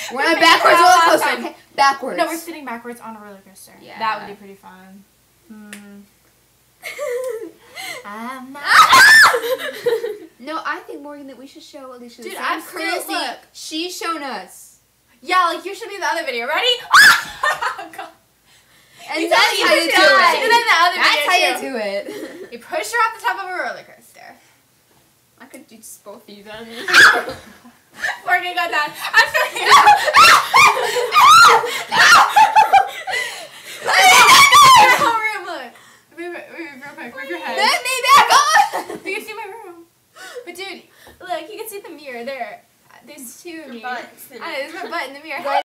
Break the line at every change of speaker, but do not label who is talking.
We're on a backwards roller coaster. Okay, backwards.
No, we're sitting backwards on a roller coaster.
Yeah.
That would be pretty fun. I'm not.
No, I think, Morgan, that we should show Alicia the
Dude,
same
I'm
courtesy
look.
she's shown us.
Yeah, like you should be in the other video. Ready? Oh, God.
And
You
that's how you do
She did that in the other
That's
video,
how you
too.
do it.
You push her off the top of a roller coaster.
I could do just both of you then.
Morgan got that. I'm sorry. Whole room, look. Move real quick. Move your head.
Let me back on!
You can see my room. But dude, look, you can see the mirror there. There's two of me.
butts in it.
There's my butt in the mirror.